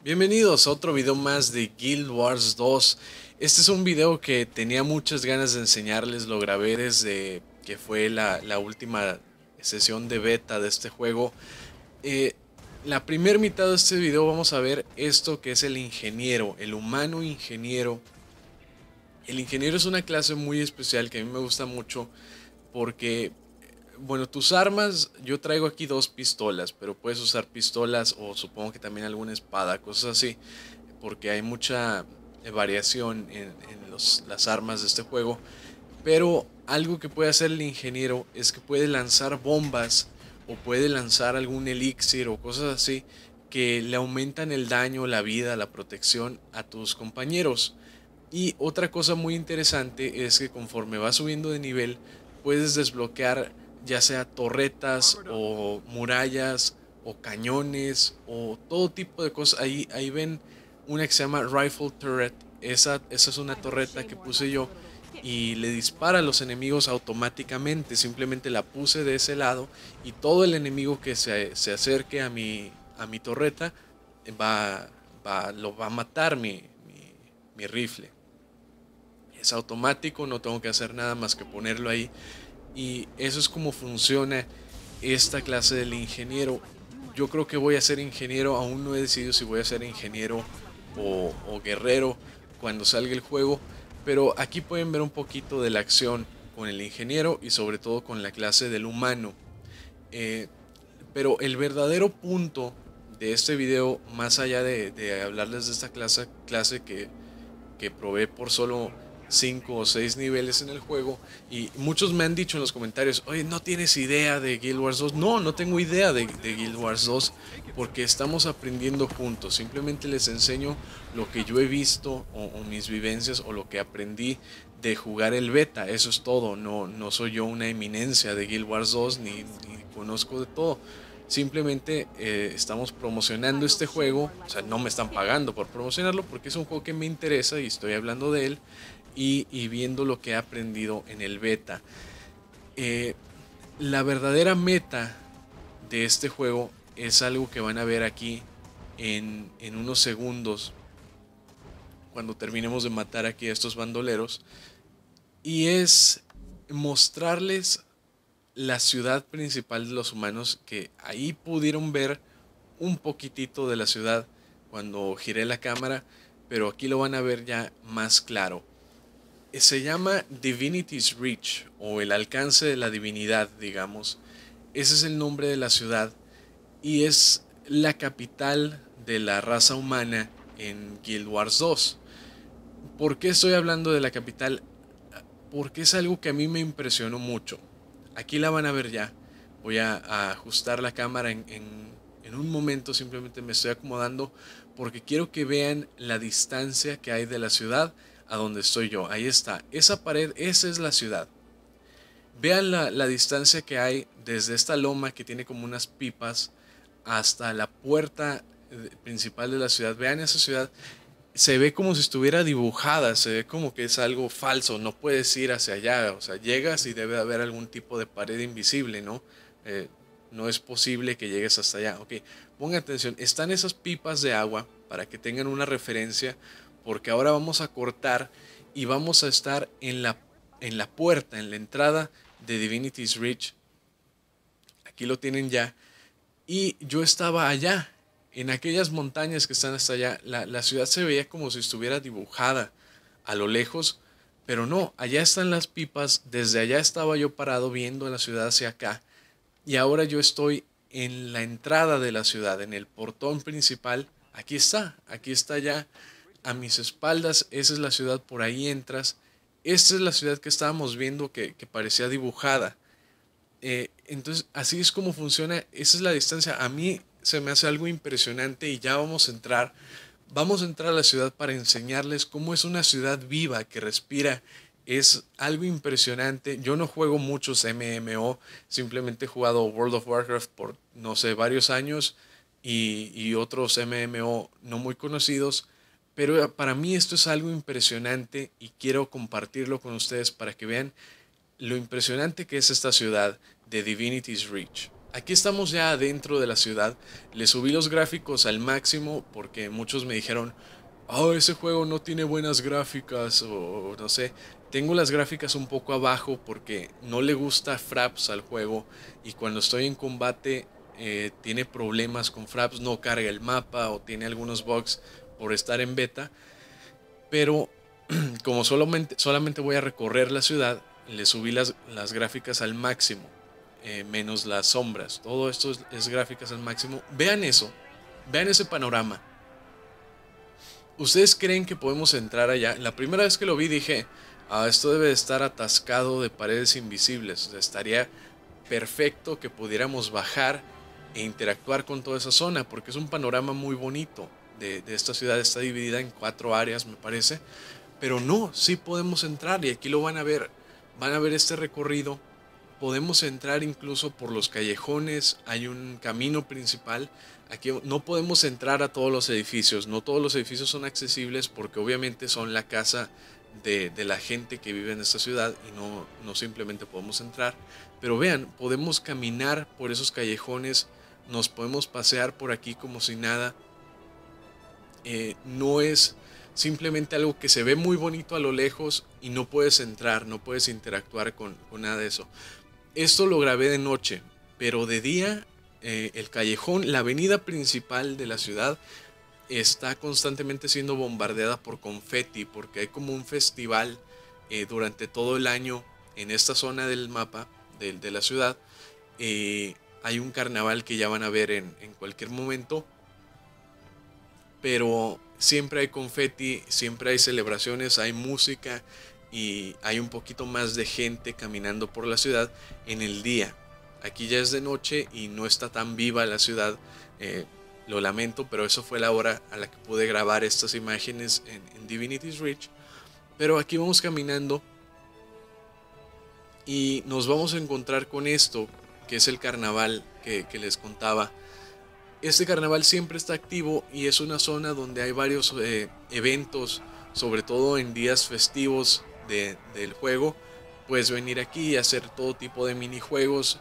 Bienvenidos a otro video más de Guild Wars 2. Este es un video que tenía muchas ganas de enseñarles, lo grabé desde que fue la última sesión de beta de este juego. Eh, la primera mitad de este video vamos a ver esto que es el ingeniero, el humano ingeniero. El ingeniero es una clase muy especial que a mí me gusta mucho porque, bueno, tus armas, yo traigo aquí dos pistolas, pero puedes usar pistolas o supongo que también alguna espada, cosas así, porque hay mucha variación en las armas de este juego. Pero algo que puede hacer el ingeniero es que puede lanzar bombas o puede lanzar algún elixir o cosas así que le aumentan el daño, la vida, la protección a tus compañeros. Y otra cosa muy interesante es que conforme vas subiendo de nivel puedes desbloquear ya sea torretas o murallas o cañones o todo tipo de cosas. Ahí ven una que se llama Rifle Turret. Esa es una torreta que puse yo y le dispara a los enemigos automáticamente. Simplemente la puse de ese lado y todo el enemigo que se acerque a mi torreta lo va a matar mi rifle. Es automático, no tengo que hacer nada más que ponerlo ahí. Y eso es como funciona esta clase del ingeniero. Yo creo que voy a ser ingeniero, aún no he decidido si voy a ser ingeniero o guerrero cuando salga el juego. Pero aquí pueden ver un poquito de la acción con el ingeniero y sobre todo con la clase del humano. Eh, pero el verdadero punto de este video, más allá de hablarles de esta clase que probé por solo 5 o 6 niveles en el juego, y muchos me han dicho en los comentarios, oye, ¿no tienes idea de Guild Wars 2? No, no tengo idea de Guild Wars 2 porque estamos aprendiendo juntos. Simplemente les enseño lo que yo he visto o mis vivencias o lo que aprendí de jugar el beta. Eso es todo. No soy yo una eminencia de Guild Wars 2 ni conozco de todo. Simplemente estamos promocionando este juego. O sea, no me están pagando por promocionarlo porque es un juego que me interesa y estoy hablando de él y viendo lo que he aprendido en el beta. Eh, la verdadera meta de este juego es algo que van a ver aquí en unos segundos cuando terminemos de matar aquí a estos bandoleros. Y es mostrarles la ciudad principal de los humanos, que ahí pudieron ver un poquitito de la ciudad cuando giré la cámara, pero aquí lo van a ver ya más claro. Se llama Divinity's Reach o el alcance de la divinidad, digamos. Ese es el nombre de la ciudad y es la capital de la raza humana en Guild Wars 2. ¿Por qué estoy hablando de la capital? Porque es algo que a mí me impresionó mucho. Aquí la van a ver ya. Voy a ajustar la cámara en un momento, simplemente me estoy acomodando porque quiero que vean la distancia que hay de la ciudad a donde estoy yo. Ahí está, esa pared, esa es la ciudad. Vean la distancia que hay desde esta loma que tiene como unas pipas hasta la puerta principal de la ciudad. Vean esa ciudad, se ve como si estuviera dibujada, se ve como que es algo falso, no puedes ir hacia allá, o sea, llegas y debe haber algún tipo de pared invisible, ¿no? Eh, no es posible que llegues hasta allá. Ok, pongan atención, están esas pipas de agua para que tengan una referencia, porque ahora vamos a cortar y vamos a estar en la puerta, en la entrada de Divinity's Reach. Aquí lo tienen ya. Y yo estaba allá, en aquellas montañas que están hasta allá. La ciudad se veía como si estuviera dibujada a lo lejos, pero no, allá están las pipas. Desde allá estaba yo parado viendo la ciudad hacia acá. Y ahora yo estoy en la entrada de la ciudad, en el portón principal. Aquí está ya a mis espaldas. Esa es la ciudad, por ahí entras. Esta es la ciudad que estábamos viendo que parecía dibujada. Entonces, así es como funciona, esa es la distancia. A mí se me hace algo impresionante y ya vamos a entrar. Vamos a entrar a la ciudad para enseñarles cómo es una ciudad viva que respira. Es algo impresionante. Yo no juego muchos MMO, simplemente he jugado World of Warcraft por, no sé, varios años y otros MMO no muy conocidos. Pero para mí esto es algo impresionante y quiero compartirlo con ustedes para que vean lo impresionante que es esta ciudad de Divinity's Reach. Aquí estamos ya adentro de la ciudad. Le subí los gráficos al máximo porque muchos me dijeron, oh, ese juego no tiene buenas gráficas o no sé. Tengo las gráficas un poco abajo porque no le gusta fraps al juego y cuando estoy en combate tiene problemas con fraps, no carga el mapa o tiene algunos bugs por estar en beta. Pero como solamente voy a recorrer la ciudad, le subí las gráficas al máximo, menos las sombras. Todo esto es gráficas al máximo. Vean eso, vean ese panorama. ¿Ustedes creen que podemos entrar allá? La primera vez que lo vi dije, esto debe de estar atascado de paredes invisibles. O sea, estaría perfecto que pudiéramos bajar e interactuar con toda esa zona, porque es un panorama muy bonito de esta ciudad. Está dividida en 4 áreas, me parece. Pero no, sí podemos entrar y aquí lo van a ver este recorrido. Podemos entrar incluso por los callejones, hay un camino principal. Aquí no podemos entrar a todos los edificios, no todos los edificios son accesibles porque obviamente son la casa de la gente que vive en esta ciudad y no simplemente podemos entrar. Pero vean, podemos caminar por esos callejones, nos podemos pasear por aquí como si nada. No es simplemente algo que se ve muy bonito a lo lejos y no puedes entrar, no puedes interactuar con nada de eso. Esto lo grabé de noche, pero de día el callejón, la avenida principal de la ciudad está constantemente siendo bombardeada por confeti porque hay como un festival durante todo el año en esta zona del mapa de la ciudad. Hay un carnaval que ya van a ver en cualquier momento, pero siempre hay confeti, siempre hay celebraciones, hay música y hay un poquito más de gente caminando por la ciudad en el día. Aquí ya es de noche y no está tan viva la ciudad, lo lamento, pero eso fue la hora a la que pude grabar estas imágenes en Divinity's Reach. Pero aquí vamos caminando y nos vamos a encontrar con esto, que es el carnaval que les contaba. Este carnaval siempre está activo y es una zona donde hay varios eventos, sobre todo en días festivos del juego. Puedes venir aquí y hacer todo tipo de minijuegos,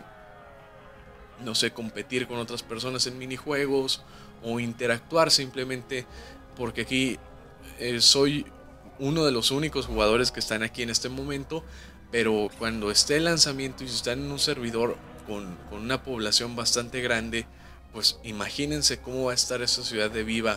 no sé, competir con otras personas en minijuegos o interactuar simplemente porque aquí soy uno de los únicos jugadores que están aquí en este momento, pero cuando esté el lanzamiento y si están en un servidor con una población bastante grande, pues imagínense cómo va a estar esa ciudad de viva.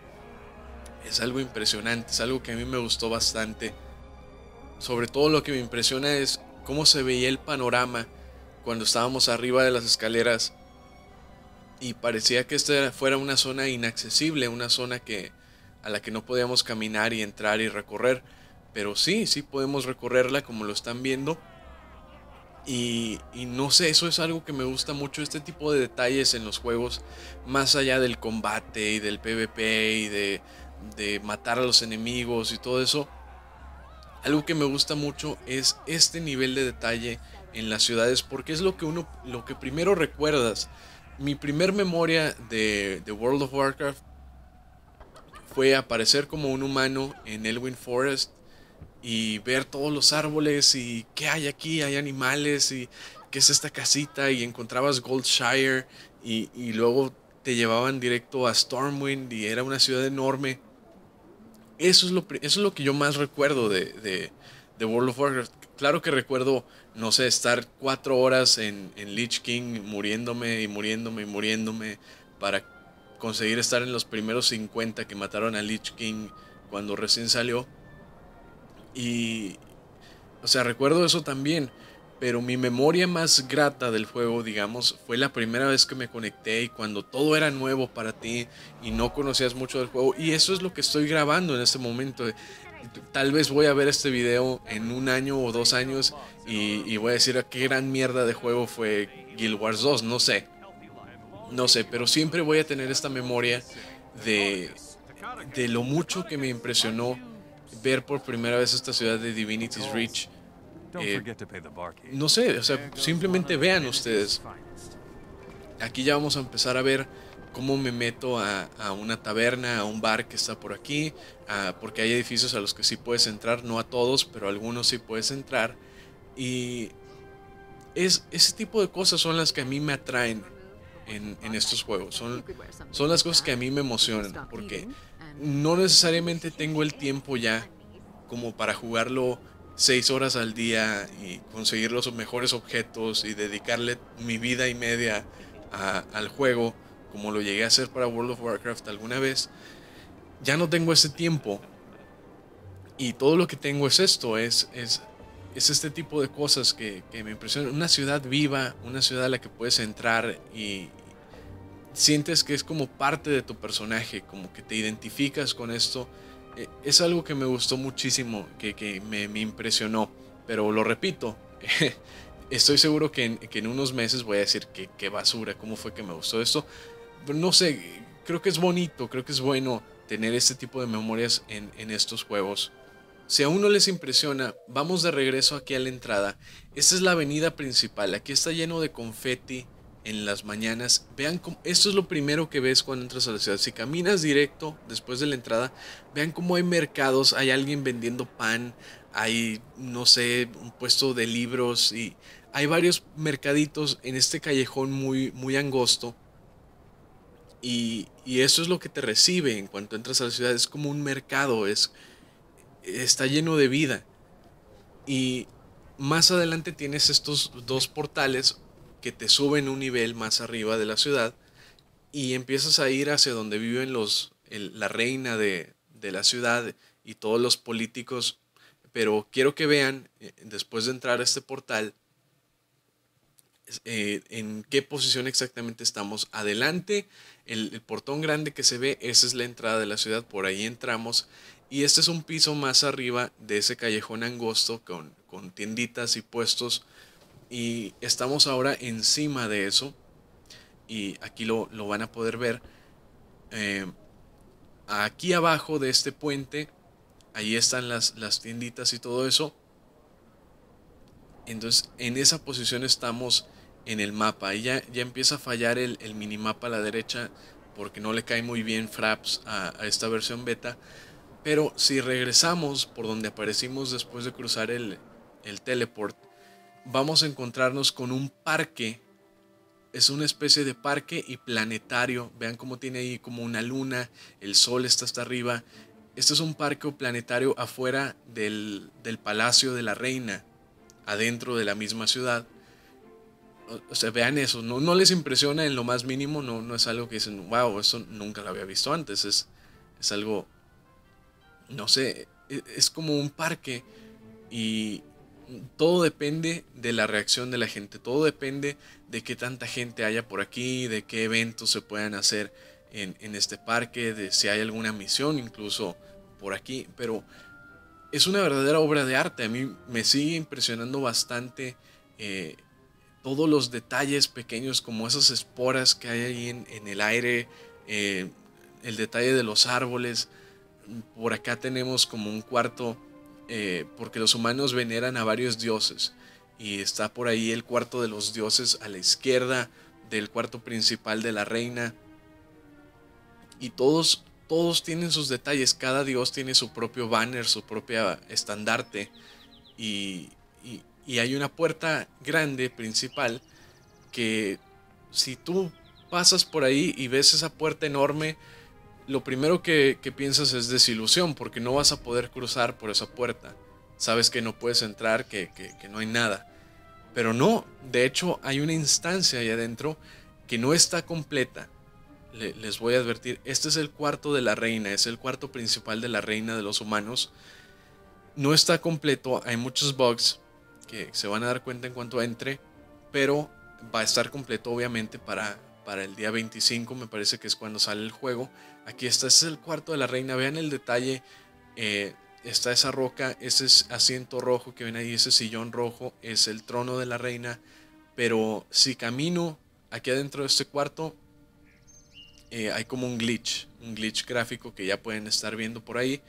Es algo impresionante, es algo que a mí me gustó bastante. Sobre todo lo que me impresiona es cómo se veía el panorama cuando estábamos arriba de las escaleras y parecía que esta fuera una zona inaccesible, una zona a la que no podíamos caminar y entrar y recorrer. Pero sí podemos recorrerla como lo están viendo. Y no sé, eso es algo que me gusta mucho, este tipo de detalles en los juegos, más allá del combate y del PvP y de matar a los enemigos y todo eso. Algo que me gusta mucho es este nivel de detalle en las ciudades, porque es lo que primero recuerdas. Mi primer memoria de World of Warcraft fue aparecer como un humano en Elwyn Forest y ver todos los árboles y qué hay aquí, hay animales y qué es esta casita y encontrabas Goldshire y luego te llevaban directo a Stormwind y era una ciudad enorme. Eso es lo que yo más recuerdo de World of Warcraft. Claro que recuerdo, no sé, estar 4 horas en Lich King muriéndome y muriéndome y muriéndome para conseguir estar en los primeros 50 que mataron a Lich King cuando recién salió. Y, o sea, recuerdo eso también, pero mi memoria más grata del juego, digamos, fue la primera vez que me conecté y cuando todo era nuevo para ti y no conocías mucho del juego. Y eso es lo que estoy grabando en este momento. Tal vez voy a ver este video en 1 año o 2 años y voy a decir qué gran mierda de juego fue Guild Wars 2, no sé. No sé, pero siempre voy a tener esta memoria de, de lo mucho que me impresionó ver por primera vez esta ciudad de Divinity's Reach. No sé, o sea, simplemente vean ustedes. Aquí ya vamos a empezar a ver cómo me meto a una taberna, a un bar que está por aquí, porque hay edificios a los que sí puedes entrar, no a todos, pero a algunos sí puedes entrar. Y Ese tipo de cosas son las que a mí me atraen en estos juegos. Son las cosas que a mí me emocionan, porque no necesariamente tengo el tiempo ya como para jugarlo 6 horas al día y conseguir los mejores objetos y dedicarle mi vida y media al juego, como lo llegué a hacer para World of Warcraft alguna vez. Ya no tengo ese tiempo y todo lo que tengo es esto, es este tipo de cosas que me impresionan. Una ciudad viva, una ciudad a la que puedes entrar y sientes que es como parte de tu personaje, como que te identificas con esto. Es algo que me gustó muchísimo, que me impresionó, pero lo repito, estoy seguro que en unos meses voy a decir que basura, cómo fue que me gustó esto. Pero no sé, creo que es bonito, creo que es bueno tener este tipo de memorias en estos juegos. Si aún no les impresiona, vamos de regreso aquí a la entrada. Esta es la avenida principal. Aquí está lleno de confeti en las mañanas. Vean cómo, esto es lo primero que ves cuando entras a la ciudad. Si caminas directo después de la entrada, vean cómo hay mercados, hay alguien vendiendo pan, hay, no sé, un puesto de libros y hay varios mercaditos en este callejón muy angosto. Y eso es lo que te recibe en cuanto entras a la ciudad. Es como un mercado, está lleno de vida. Y más adelante tienes estos dos portales que te suben un nivel más arriba de la ciudad y empiezas a ir hacia donde viven la reina de la ciudad y todos los políticos. Pero quiero que vean, después de entrar a este portal, en qué posición exactamente estamos. Adelante, el portón grande que se ve, esa es la entrada de la ciudad, por ahí entramos. Y este es un piso más arriba de ese callejón angosto con tienditas y puestos. Y estamos ahora encima de eso. Y aquí lo van a poder ver. Eh, Aquí abajo de este puente, ahí están las tienditas y todo eso. Entonces, en esa posición estamos en el mapa. Ahí ya empieza a fallar el minimapa a la derecha porque no le cae muy bien Fraps a esta versión beta. Pero si regresamos por donde aparecimos después de cruzar el teleport, vamos a encontrarnos con un parque. Es una especie de parque y planetario. Vean cómo tiene ahí como una luna, el sol está hasta arriba. Este es un parque o planetario afuera del Palacio de la Reina, adentro de la misma ciudad. O sea, vean eso, no les impresiona en lo más mínimo, no es algo que dicen, wow, eso nunca lo había visto antes, es algo, no sé, es como un parque y todo depende de la reacción de la gente, todo depende de qué tanta gente haya por aquí, de qué eventos se puedan hacer en este parque, de si hay alguna misión incluso por aquí, pero es una verdadera obra de arte, a mí me sigue impresionando bastante. eh, todos los detalles pequeños como esas esporas que hay ahí en el aire, eh, el detalle de los árboles. Por acá tenemos como un cuarto, porque los humanos veneran a varios dioses y está por ahí el cuarto de los dioses a la izquierda del cuarto principal de la reina y todos tienen sus detalles, cada dios tiene su propio banner, su propia estandarte y, y hay una puerta grande principal que si tú pasas por ahí y ves esa puerta enorme, lo primero que piensas es desilusión, porque no vas a poder cruzar por esa puerta. Sabes que no puedes entrar, que no hay nada. Pero no, de hecho hay una instancia ahí adentro que no está completa. Les voy a advertir, este es el cuarto de la reina, es el cuarto principal de la reina de los humanos. No está completo, hay muchos bugs que se van a dar cuenta en cuanto entre, pero va a estar completo obviamente para el día 25, me parece que es cuando sale el juego. Aquí está, este es el cuarto de la reina, vean el detalle, está esa roca, ese asiento rojo que ven ahí, ese sillón rojo, es el trono de la reina, pero si camino aquí adentro de este cuarto, hay como un glitch gráfico que ya pueden estar viendo por ahí.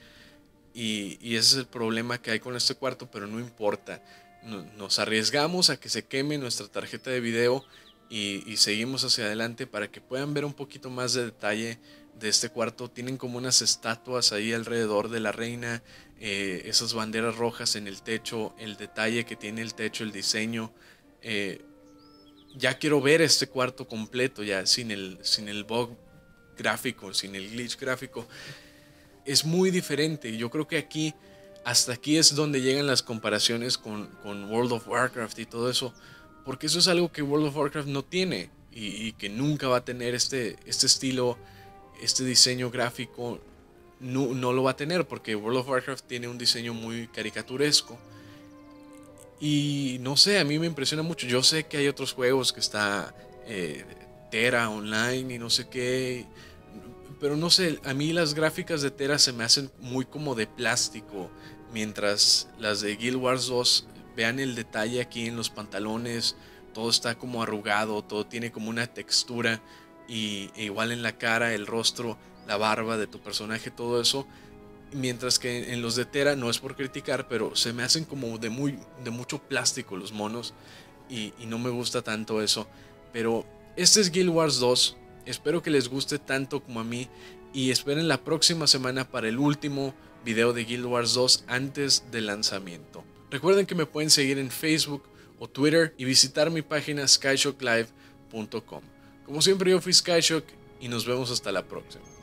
Y ese es el problema que hay con este cuarto, pero no importa. Nos arriesgamos a que se queme nuestra tarjeta de video y seguimos hacia adelante para que puedan ver un poquito más de detalle de este cuarto. Tienen como unas estatuas ahí alrededor de la reina, esas banderas rojas en el techo, el detalle que tiene el techo, el diseño. ya quiero ver este cuarto completo, ya sin el bug gráfico, sin el glitch gráfico. Es muy diferente. Yo creo que hasta aquí es donde llegan las comparaciones con World of Warcraft y todo eso, porque eso es algo que World of Warcraft no tiene y que nunca va a tener este estilo, este diseño gráfico. No lo va a tener porque World of Warcraft tiene un diseño muy caricaturesco. Y no sé, a mí me impresiona mucho. Yo sé que hay otros juegos que está Tera Online y no sé qué. Pero no sé, a mí las gráficas de Tera se me hacen muy como de plástico. Mientras las de Guild Wars 2, vean el detalle aquí en los pantalones. Todo está como arrugado, todo tiene como una textura. E igual en la cara, el rostro, la barba de tu personaje, todo eso. Mientras que en los de Tera, no es por criticar, pero se me hacen como de mucho plástico los monos. Y no me gusta tanto eso. Pero este es Guild Wars 2. Espero que les guste tanto como a mí. Y esperen la próxima semana para el último video de Guild Wars 2 antes del lanzamiento. Recuerden que me pueden seguir en Facebook o Twitter y visitar mi página skyshocklive.com. Como siempre, yo fui Skyshock y nos vemos hasta la próxima.